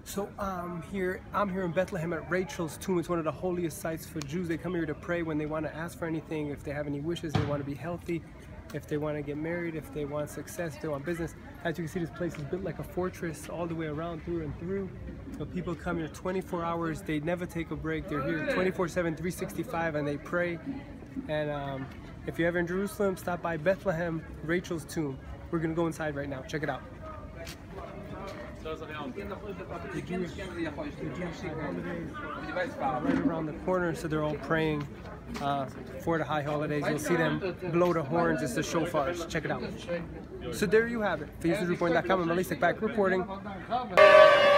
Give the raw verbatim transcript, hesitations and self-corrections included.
So um, here, I'm here in Bethlehem at Rachel's tomb. It's one of the holiest sites for Jews. They come here to pray when they want to ask for anything, if they have any wishes, they want to be healthy, if they want to get married, if they want success, if they want business. As you can see, this place is built like a fortress all the way around, through and through. So people come here twenty-four hours. They never take a break. They're here twenty-four seven, three sixty-five, and they pray. And um, if you're ever in Jerusalem, stop by Bethlehem, Rachel's tomb. We're going to go inside right now. Check it out. The Jewish, the Jewish holidays are right around the corner, so they're all praying uh, for the high holidays. You'll see them blow the horns. It's the shofars. Check it out. So there you have it. Facebook Report dot com. I'm Malik back reporting.